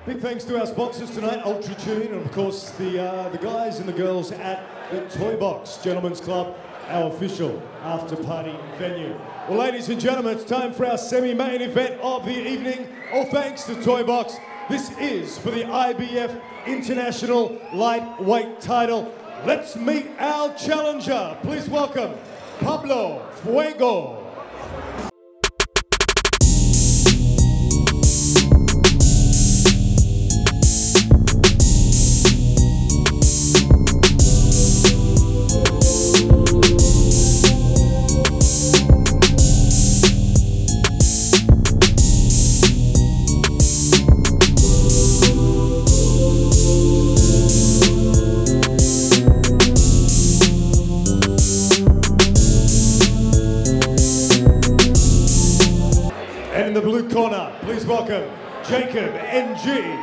Big thanks to our sponsors tonight, Ultra Tune, and of course the guys and the girls at the Toy Box Gentlemen's Club, our official after-party venue. Well, ladies and gentlemen, it's time for our semi-main event of the evening. All thanks to Toy Box. This is for the IBF International Lightweight title. Let's meet our challenger. Please welcome Pablo Fuego. And in the blue corner, please welcome Jacob Ng.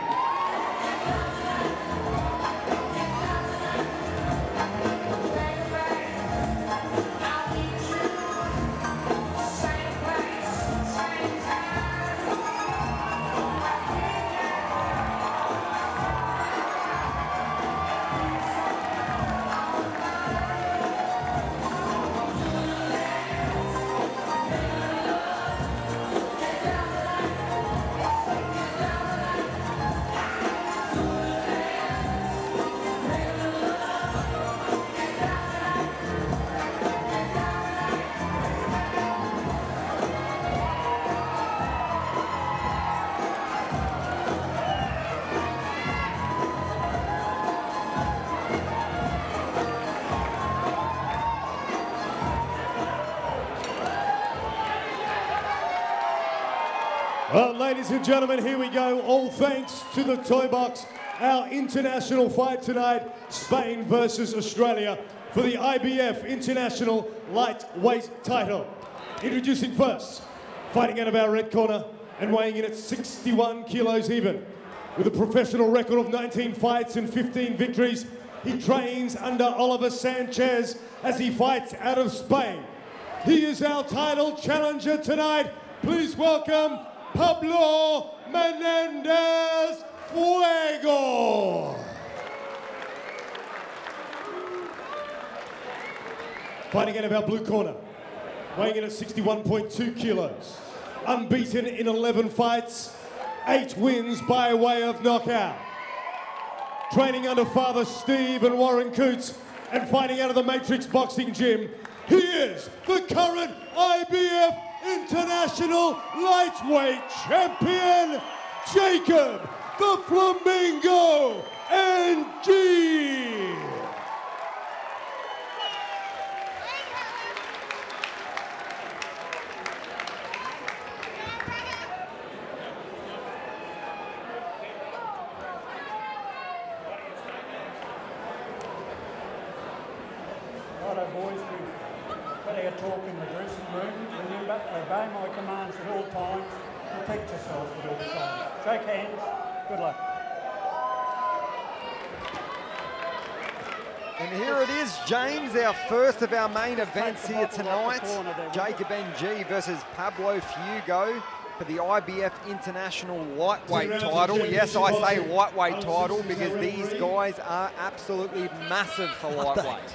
Well, ladies and gentlemen, here we go. All thanks to the Toy Box. Our international fight tonight, Spain versus Australia for the IBF International Lightweight title. Introducing first, fighting out of our red corner and weighing in at 61 kilos even. With a professional record of 19 fights and 15 victories, he trains under Oliver Sanchez as he fights out of Spain. He is our title challenger tonight. Please welcome Pablo Menendez Fuego. Fighting out of our blue corner, weighing in at 61.2 kilos. Unbeaten in 11 fights, 8 wins by way of knockout. Training under Father Steve and Warren Coots and fighting out of the Matrix Boxing Gym, he is the current IBF International Lightweight Champion, Jacob the Flamingo Ng. Righto boys, we've had our talk in the dressing room. Remember, obey my commands at all times. Protect yourself at all times. Shake hands. Good luck. And here it is, James, our first of our main events here tonight. Jacob Ng versus Pablo Fuego for the IBF International Lightweight title. Yes, I say lightweight title because these guys are absolutely massive for lightweight.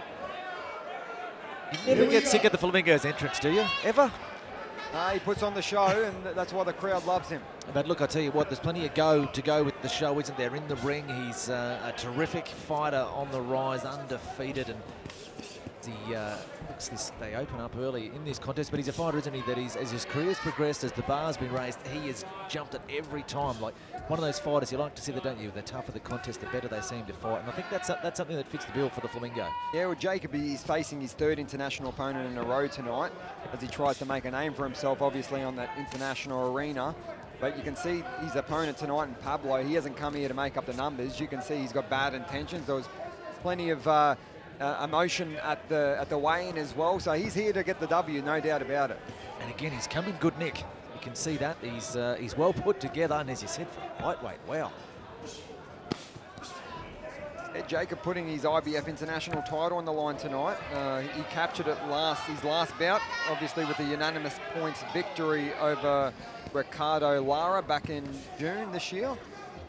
You never get sick of the Flamingo's entrance, do you? Ever? He puts on the show, and that's why the crowd loves him. But look, I tell you what, there's plenty of to go with the show, isn't there? In the ring, he's a terrific fighter on the rise, undefeated, and he looks this. They open up early in this contest, but he's a fighter, isn't he? That he's, as his career's progressed, as the bar's been raised, he has jumped it every time. Like one of those fighters, you like to see that, don't you? The tougher the contest, the better they seem to fight, and I think that's something that fits the bill for the Flamingo. Yeah, well, Jacob is facing his third international opponent in a row tonight as he tries to make a name for himself, obviously, on that international arena. But you can see his opponent tonight in Pablo, he hasn't come here to make up the numbers. You can see he's got bad intentions. There was plenty of emotion at the weigh-in as well. So he's here to get the W, no doubt about it. And again, he's come in good nick. You can see that. He's well put together. And as you said, for lightweight, wow. Jacob putting his IBF international title on the line tonight. He captured it his last bout, obviously with a unanimous points victory over Ricardo Lara back in June this year.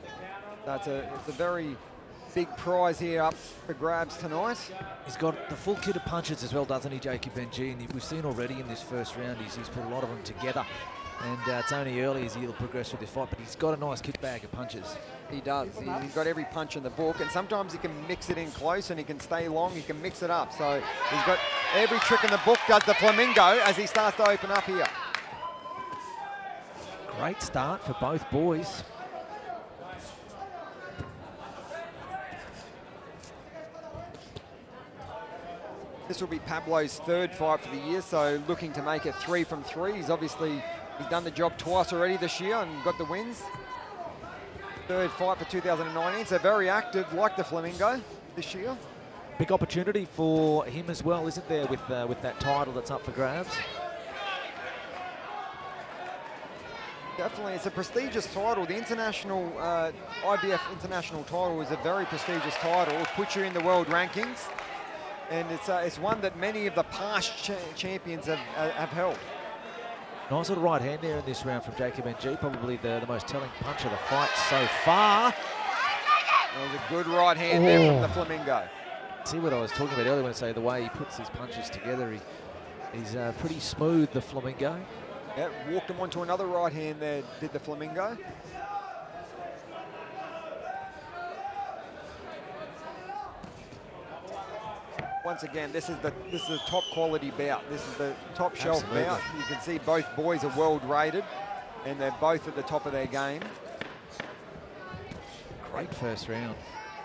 It's a very big prize here up for grabs tonight. He's got the full kit of punches as well, doesn't he, Jacob Ng? And we've seen already in this first round, he's put a lot of them together. And it's only early as he'll progress with this fight, but he's got a nice kit bag of punches. He does. He's got every punch in the book, and sometimes he can mix it in close and he can stay long, he can mix it up. So he's got every trick in the book, does the Flamingo, as he starts to open up here. Great start for both boys. This will be Pablo's third fight for the year, so looking to make it 3 from 3. He's done the job twice already this year and got the wins. Third fight for 2019, so very active like the Flamingo this year. Big opportunity for him as well, isn't there, with that title that's up for grabs? Definitely, it's a prestigious title. The international IBF international title is a very prestigious title. It puts you in the world rankings. And it's one that many of the past champions have held. Nice little right hand there in this round from Jacob Ng. Probably the most telling punch of the fight so far. That was a good right hand there from the Flamingo. See what I was talking about earlier when I say the way he puts his punches together. He's pretty smooth, the Flamingo. Yeah, walked him onto another right hand there, did the Flamingo. Once again, this is a top quality bout. This is the top shelf bout. You can see both boys are world rated, and they're both at the top of their game. Great first round.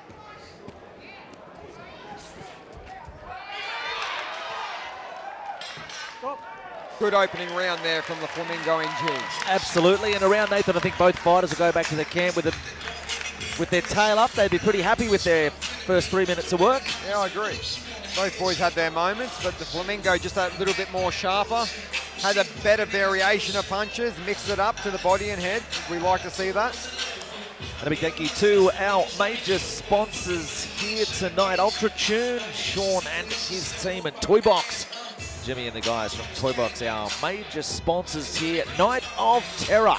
Good opening round there from the Flamingo Ng. Absolutely, and around Nathan, I think both fighters will go back to their camp with their tail up. They'd be pretty happy with their first 3 minutes of work. Yeah, I agree. Both boys had their moments, but the Flamingo just a little bit more sharper, had a better variation of punches, mixed it up to the body and head. We like to see that. And a big thank you to our major sponsors here tonight, Ultra Tune, Sean and his team, and Toy Box. Jimmy and the guys from Toy Box, our major sponsors here, Night of Terror.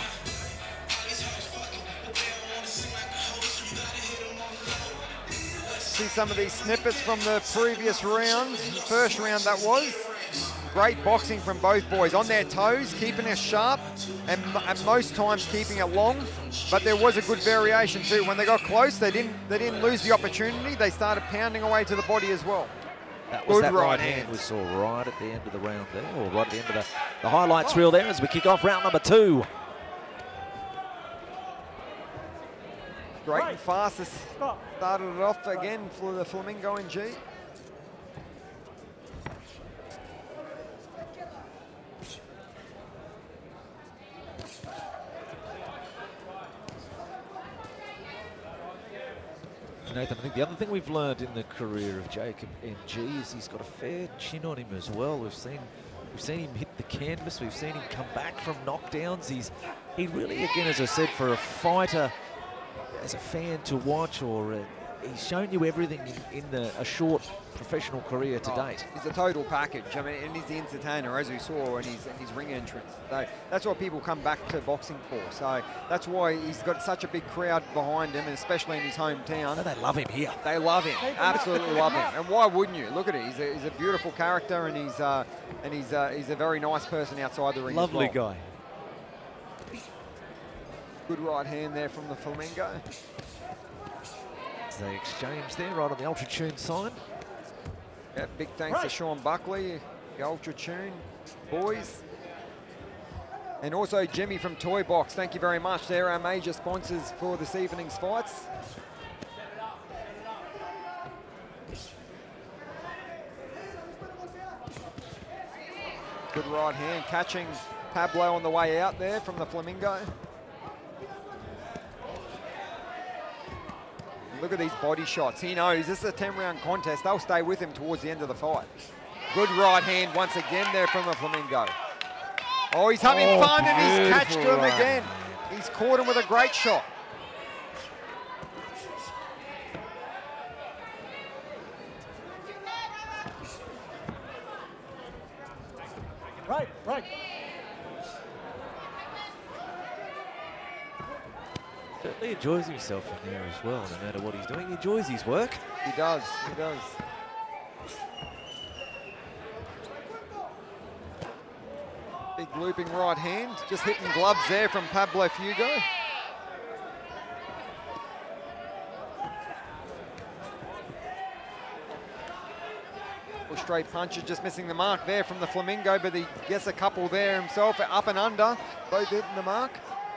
See some of these snippets from the previous round, first round that was. Great boxing from both boys, on their toes, keeping it sharp, and most times keeping it long. But there was a good variation too. When they got close, they didn't lose the opportunity. They started pounding away to the body as well. That was that right hand we saw right at the end of the round there, or right at the end of the highlights reel there as we kick off round number 2. Great and fast. Started it off again for the Flamingo Ng. Nathan, I think the other thing we've learned in the career of Jacob Ng is he's got a fair chin on him as well. We've seen him hit the canvas. We've seen him come back from knockdowns. He really, again, as I said, for a fighter, as a fan to watch, or he's shown you everything in a short professional career to date. He's a total package. I mean, and he's the entertainer, as we saw in his ring entrance. So that's what people come back to boxing for. So that's why he's got such a big crowd behind him, and especially in his hometown. Oh, they love him here. They love him, absolutely love him. And why wouldn't you? Look at it. He's a beautiful character, and he's a very nice person outside the ring. Lovely as well. guy. Good right hand there from the Flamingo. They exchange there right on the Ultra Tune side. Yeah, big thanks to Sean Buckley, the Ultra Tune boys. And also Jimmy from Toy Box. Thank you very much. They're our major sponsors for this evening's fights. Good right hand, catching Pablo on the way out there from the Flamingo. Look at these body shots. He knows this is a 10-round contest. They'll stay with him towards the end of the fight. Good right hand once again there from the Flamingo. Oh, he's having fun, and he's catched him again. He's caught him with a great shot. certainly enjoys himself in there as well, no matter what he's doing. He enjoys his work. He does, he does. Big looping right hand, just hitting gloves there from Pablo Fuego. Straight punches, just missing the mark there from the Flamingo, but he gets a couple there himself, up and under, both hitting the mark.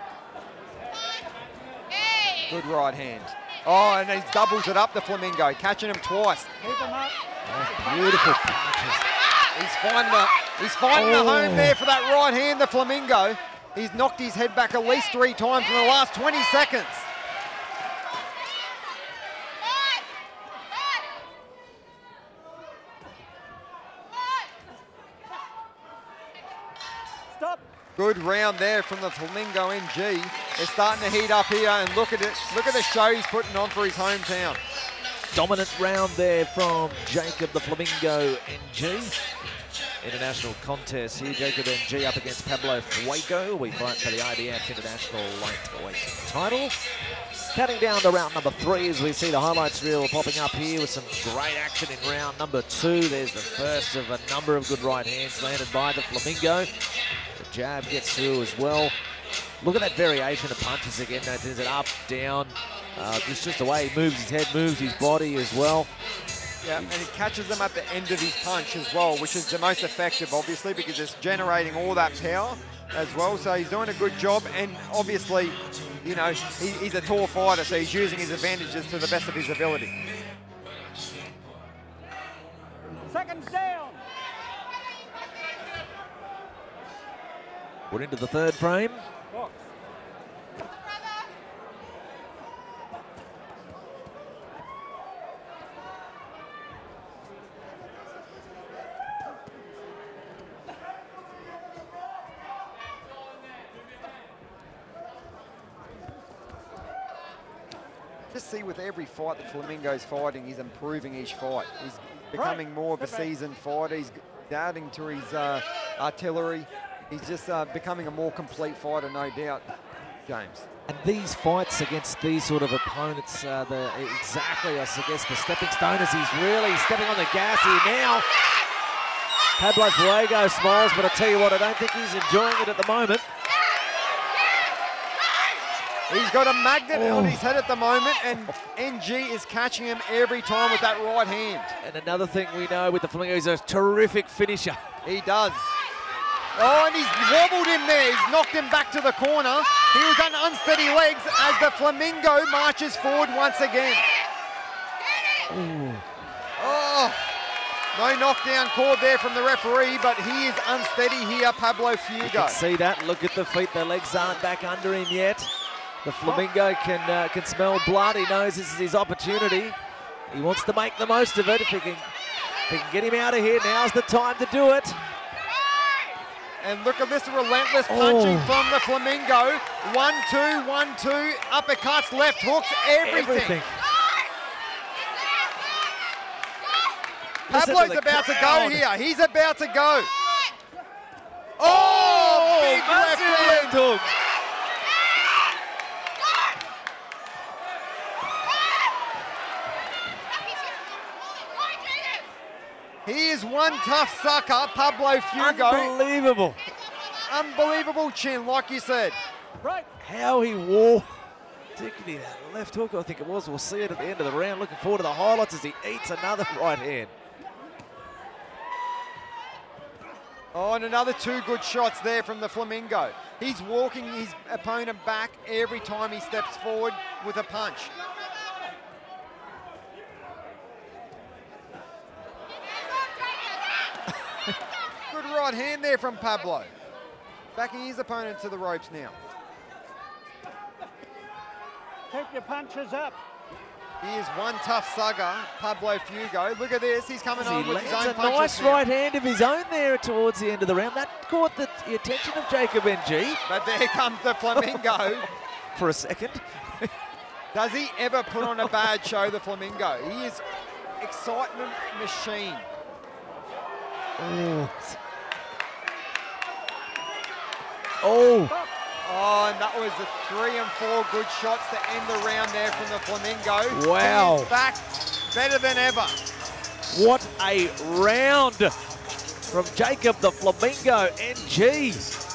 Good right hand. Oh, and he doubles it up, the Flamingo, catching him twice. Keep him up. Oh, beautiful punches. He's finding the home there for that right hand, the Flamingo. He's knocked his head back at least 3 times in the last 20 seconds. Good round there from the Flamingo Ng. They're starting to heat up here, and look at it. Look at the show he's putting on for his hometown. Dominant round there from Jacob the Flamingo Ng. International contest here. Jacob Ng up against Pablo Fuego. We fight for the IBF International Lightweight title. Counting down to round number 3 as we see the highlights reel popping up here with some great action in round number 2. There's the first of a number of good right hands landed by the Flamingo. The jab gets through as well. Look at that variation of punches again. Is it up, down? Just the way he moves his head, moves his body as well. Yeah, and he catches them at the end of his punch as well, which is the most effective, obviously, because it's generating all that power as well. So he's doing a good job, and obviously, you know, he's a tall fighter, so he's using his advantages to the best of his ability. Seconds down. We're into the third frame. Box. Just see with every fight that Flamingo's fighting, he's improving each fight. He's becoming more of a seasoned fighter. He's adding to his artillery. He's just becoming a more complete fighter, no doubt, James. And these fights against these sort of opponents, exactly, I guess, the stepping stone as he's really stepping on the gas here now. Pablo Fuego smiles, but I tell you what, I don't think he's enjoying it at the moment. He's got a magnet on his head at the moment, and NG is catching him every time with that right hand. And another thing we know with the Flamingo, he's a terrific finisher. He does. Oh, and he's wobbled him there. He's knocked him back to the corner. He was on unsteady legs as the Flamingo marches forward once again. Ooh. Oh, no knockdown called there from the referee, but he is unsteady here, Pablo Fuego. You can see that. Look at the feet. The legs aren't back under him yet. The Flamingo can smell blood. He knows this is his opportunity. He wants to make the most of it. If he can get him out of here, now's the time to do it. And look at this relentless punching from the Flamingo. 1-2, 1-2, uppercuts, left hooks, everything. Pablo's about to go here. He's about to go. Oh, big left hand. He is one tough sucker, Pablo Fuego. Unbelievable. Unbelievable chin, like you said. Right. How he wore, particularly that left hook, I think it was. We'll see it at the end of the round. Looking forward to the highlights as he eats another right hand. Oh, and another 2 good shots there from the Flamingo. He's walking his opponent back every time he steps forward with a punch. Good right hand there from Pablo. Backing his opponent to the ropes now. Keep your punches up. He is one tough sugger, Pablo Fuego. Look at this, he's coming on with his own a punches nice now. right hand of his own there towards the end of the round. That caught the attention of Jacob Ng. But there comes the Flamingo. For a second. Does he ever put on a bad show, the Flamingo? He is excitement machine. Oh. Oh, and that was the 3 and 4 good shots to end the round there from the Flamingo. Wow. He's back better than ever. What a round from Jacob the Flamingo NG.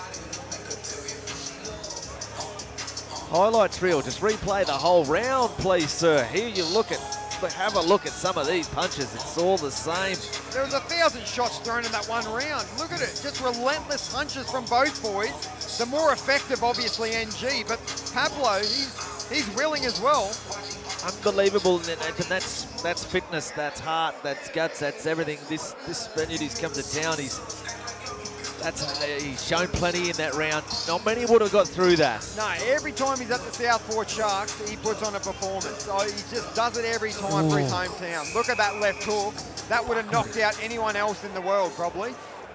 Highlights reel, just replay the whole round, please, sir. Here you look at, have a look at some of these punches. It's all the same. There was 1,000 shots thrown in that one round. Look at it, just relentless punches from both boys. The more effective, obviously, NG, but Pablo, he's willing as well. Unbelievable, and that's fitness, that's heart, that's guts, that's everything. This Spaniard, he's come to town. He's shown plenty in that round. Not many would have got through that. No, every time he's at the Southport Sharks, he puts on a performance. So he just does it every time for his hometown. Look at that left hook. That would have knocked out anyone else in the world, probably.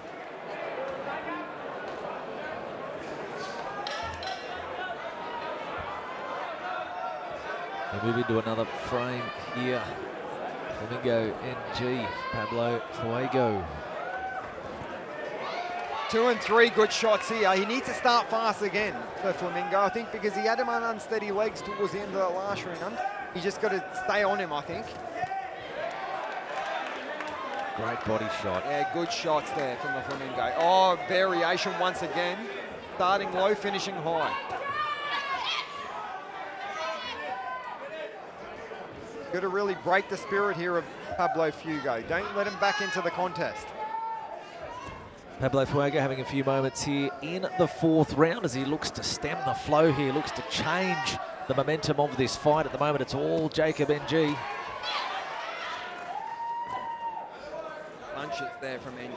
We move into another frame here. Flamingo NG, Pablo Fuego. 2 and 3 good shots here. He needs to start fast again for Flamingo, I think, because he had him on unsteady legs towards the end of the last round. He just got to stay on him, I think. Great body shot. Yeah, good shots there from the Flamingo. Oh, variation once again. Starting low, finishing high. Got to really break the spirit here of Pablo Fuego. Don't let him back into the contest. Pablo Fuego having a few moments here in the 4th round as he looks to stem the flow here, looks to change the momentum of this fight. At the moment, it's all Jacob NG. Punches there from NG.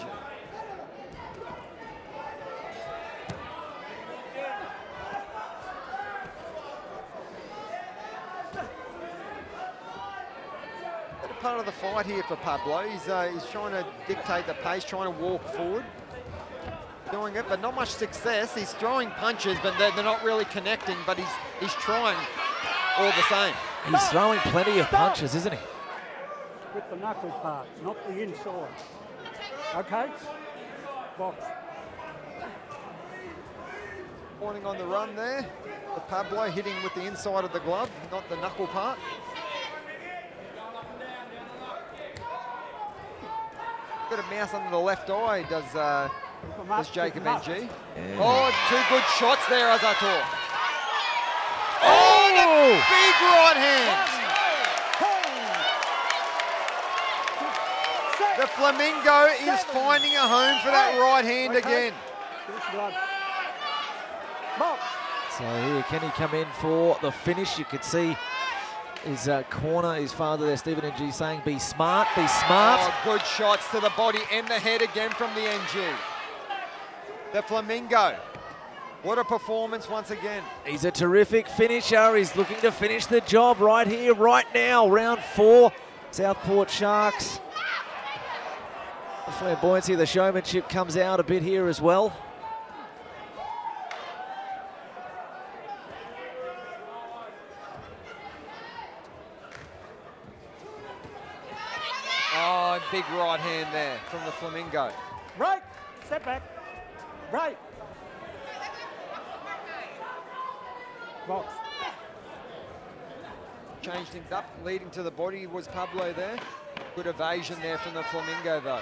Part of the fight here for Pablo. He's trying to dictate the pace, trying to walk forward. Doing it, but not much success. He's throwing punches, but they're not really connecting, but he's trying all the same. He's throwing plenty of punches, isn't he? With the knuckle part, not the inside. Okay? Box. Pointing on the run there. The Pablo hitting with the inside of the glove, not the knuckle part. Got a mouse under the left eye, does Jacob NG. Yeah. Oh, 2 good shots there, as I talk. Oh, the big right hand. The Flamingo is finding a home for that right hand again. So here, can he come in for the finish? You could see his corner, his father there, Stephen NG, saying, be smart, be smart. Oh, good shots to the body and the head again from the NG. The Flamingo. What a performance once again. He's a terrific finisher. He's looking to finish the job right here, right now. Round 4, Southport Sharks. The flamboyancy, the showmanship comes out a bit here as well. Oh, big right hand there from the Flamingo. Right, step back, right. Box. Changed things up, leading to the body was Pablo there. Good evasion there from the Flamingo though.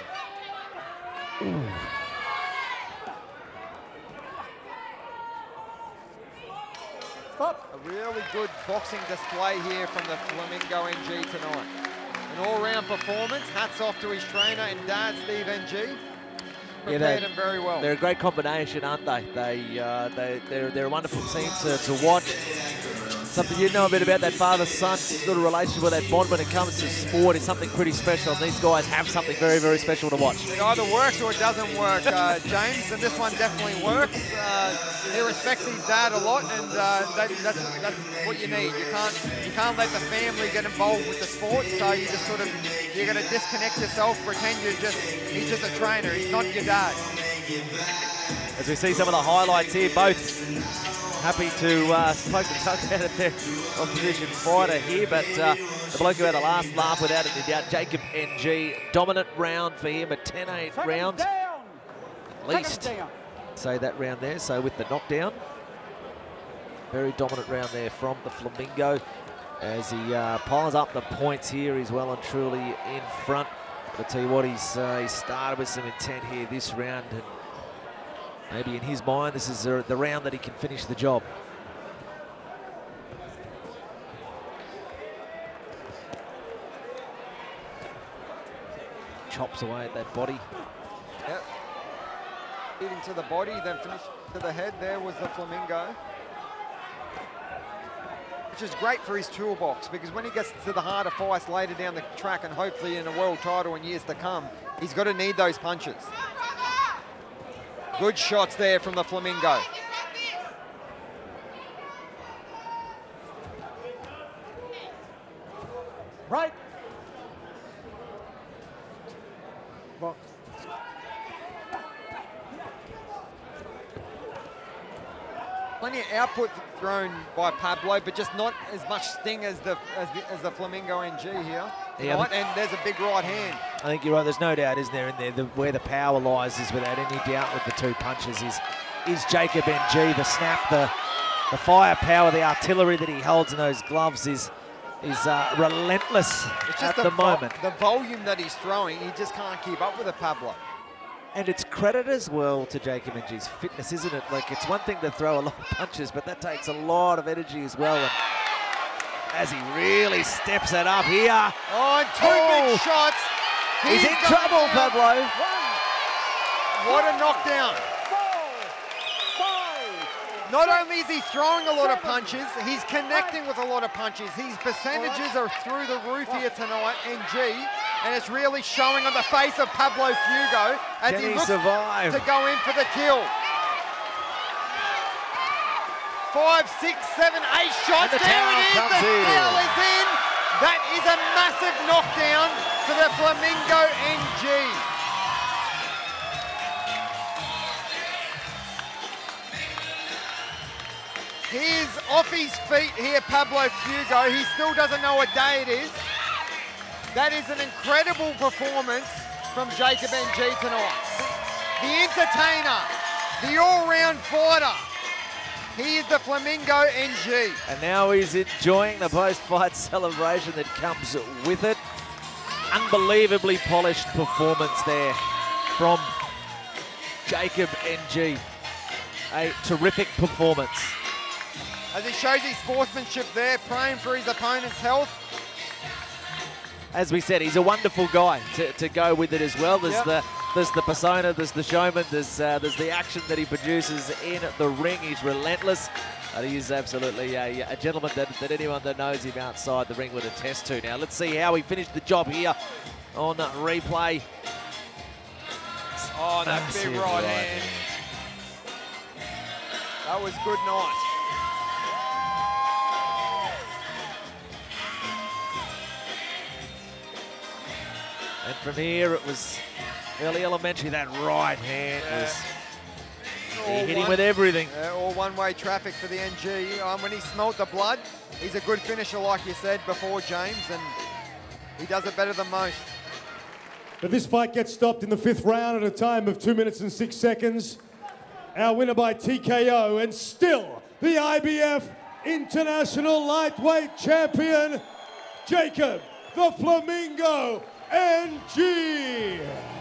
Stop. A really good boxing display here from the Flamingo NG tonight. An all-round performance. Hats off to his trainer and dad, Steve NG. Prepared him very well. They're a great combination, aren't they? They're a wonderful team to watch. Something you know a bit about that father-son sort of relationship, with that bond when it comes to sport is something pretty special. And these guys have something very, very special to watch. It either works or it doesn't work, James, and this one definitely works. He respects his dad a lot, and that's what you need. You can't let the family get involved with the sport, so you just sort of, you're going to disconnect yourself, pretend he's just a trainer, he's not your dad. As we see some of the highlights here, both happy to poke the tuck out of their opposition fighter here, but the bloke who had the last laugh without any doubt, Jacob NG, dominant round for him, a 10-8 round. At least say that round there, so with the knockdown. Very dominant round there from the Flamingo as he piles up the points here. He's well and truly in front. But I tell you what, he started with some intent here this round, and maybe in his mind this is the round that he can finish the job. Chops away at that body. Yep. Hitting to the body, then finish to the head. There was the Flamingo. Which is great for his toolbox, because when he gets to the harder fights later down the track and hopefully in a world title in years to come, he's got to need those punches. Good shots there from the Flamingo. Right. Box. Plenty of output thrown by Pablo, but just not as much sting as the Flamingo NG here. Yeah, Right? And there's a big right hand. I think you're right. There's no doubt, isn't there, in there, where the power lies is without any doubt with the two punches is Jacob NG. The snap, the firepower, the artillery that he holds in those gloves is relentless at the moment. The volume that he's throwing, he just can't keep up with it, Pablo. And it's credit as well to Jacob NG's fitness, isn't it? Like, it's one thing to throw a lot of punches, but that takes a lot of energy as well. And as he really steps it up here. Oh, and two big shots. He's in trouble, Pablo. What a knockdown. Not only is he throwing a lot of punches, he's connecting with a lot of punches. His percentages are through the roof here tonight, NG, and it's really showing on the face of Pablo Fuego as he looks to go in for the kill. 5, 6, 7, 8 shots. There it is. The towel is in. That is a massive knockdown for the Flamingo NG. He's off his feet here, Pablo Fuego. He still doesn't know what day it is. That is an incredible performance from Jacob NG tonight. The entertainer, the all-round fighter. He is the Flamingo NG. And now he's enjoying the post-fight celebration that comes with it. Unbelievably polished performance there from Jacob NG. A terrific performance. As he shows his sportsmanship there, praying for his opponent's health. As we said, he's a wonderful guy to go with it as well. There's the persona, there's the showman, there's the action that he produces in the ring. He's relentless. And he is absolutely a gentleman that anyone that knows him outside the ring would attest to. Now, let's see how he finished the job here on replay. Oh, that big right hand. That was good night. And from here, it was fairly elementary. That right hand was... He hit him with everything. All one-way traffic for the NG. When he smelt the blood, he's a good finisher, like you said before, James, and he does it better than most. But this fight gets stopped in the 5th round at a time of 2 minutes and 6 seconds. Our winner by TKO, and still the IBF International Lightweight Champion, Jacob the Flamingo NG.